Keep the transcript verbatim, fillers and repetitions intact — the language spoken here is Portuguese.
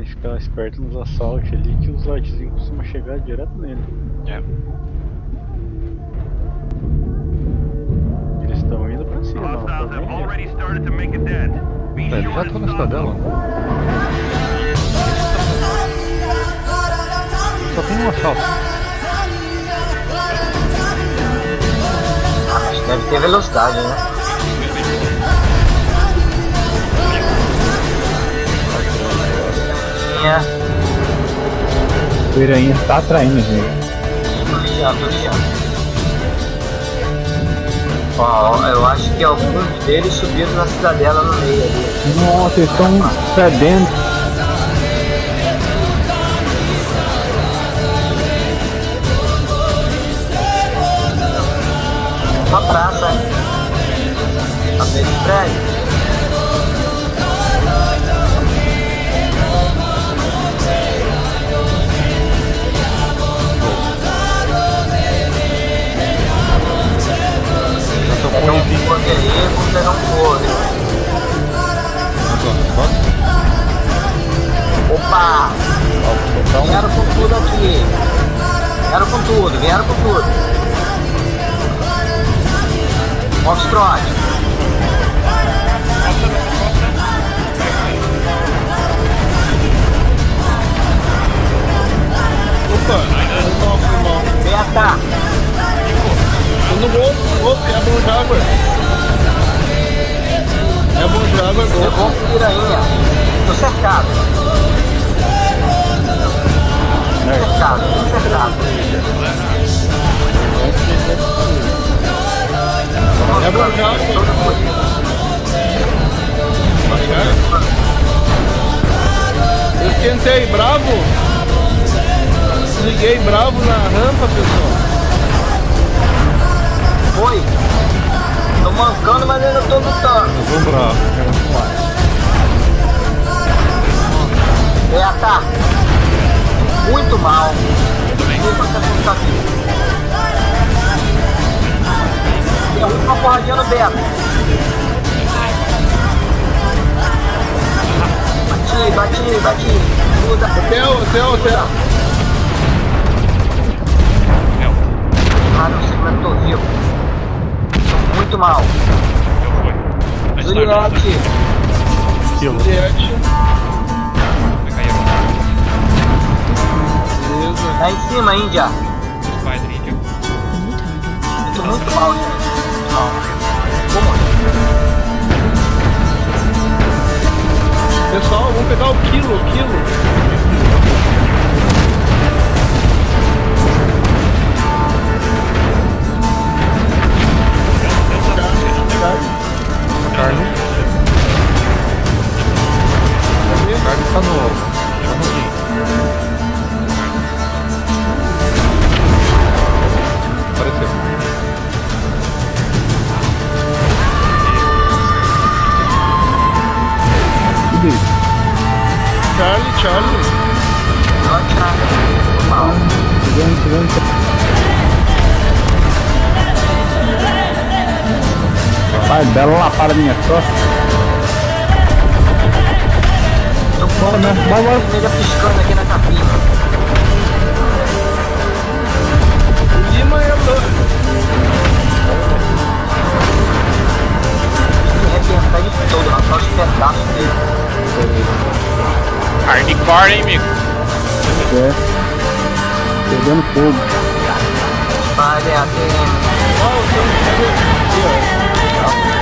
ficar esperto nos assaltos ali, que os lightzinhos costumam chegar direto nele. É. Eles estão indo pra cima, não Hostiles tô have nem aí. already started to make a dent. Be É, eles sure já to estão na stop cidadela. them. Só tem um assalto. Acho que deve ter velocidade, né? O Piranha tá atraindo, gente. Tô ligado, tô ligado. Ó, eu acho que alguns deles subiram na cidadela no meio ali. Nossa, eles estão perdendo. Uma praça, hein? Tá bem de prédio. Pegar um picote aí, vou pegar um couro. Opa! Vieram com tudo aqui. Vieram com tudo, vieram com tudo. Foxtrot. Opa, irmão, irmão. Beta. Eu não vou, opa, é bom Jaguar. É bom Jaguar, É gol. bom piranha. Tô cercado. Tô cercado, tô cercado. É bom Jaguar. Eu esquentei bravo. Liguei bravo na rampa, pessoal. Foi. Tô mancando, mas ainda tô lutando. Eu vou bravo, quero voar. Beta. Muito mal. Não sei quanto tempo tá aqui. Tem uma porradinha no Beta. Bati, bati, bati. Muda. Hotel, hotel, hotel. Ah, não sei como é que eu tô vivo. Tô muito mal. Eu fui. Vai estar Juliette. Quilo. Juliette. Vai cair agora. Beleza. Lá em cima, Índia. Spider Índia. Eu tô muito mal, gente. Muito mal. Como? Pessoal, vamos pegar o quilo, o quilo. Carne. Carne tá no. Tá no rim. Apareceu. Tudo isso. Charlie, Charlie. Ótimo. Mal. Chegando, chegando. Vai, bela lapada minha costas. Tô com Bora, né? Vai, bora. vermelha piscando aqui na capinha. O Lima é louco. Tem que arrebentar ele todo, arrancar os pedaços dele. Hardcore, hein, amigo? É. Pegando fogo. Vai, A T M. Ó, o seu aqui, ó.